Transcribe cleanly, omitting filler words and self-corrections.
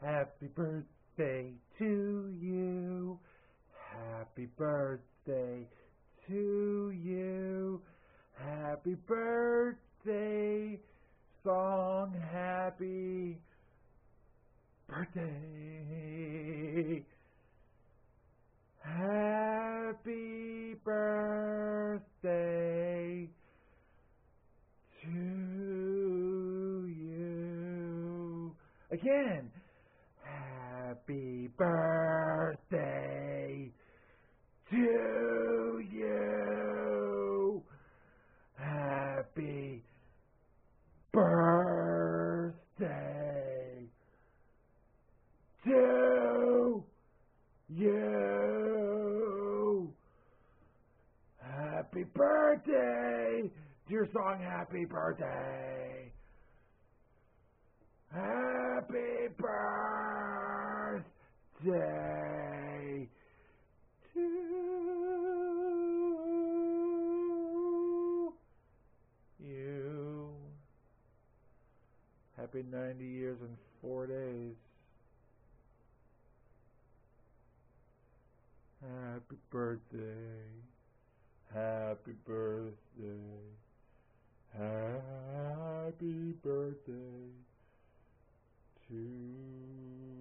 Happy birthday to you. Happy birthday to you. Happy birthday, song. Happy birthday. Happy birthday to you. Again. Happy birthday to you. Happy birthday to you. Happy birthday. Dear song, happy birthday. Happy birthday to you. Happy 90 years and 4 days. Happy birthday. Happy birthday. Happy birthday to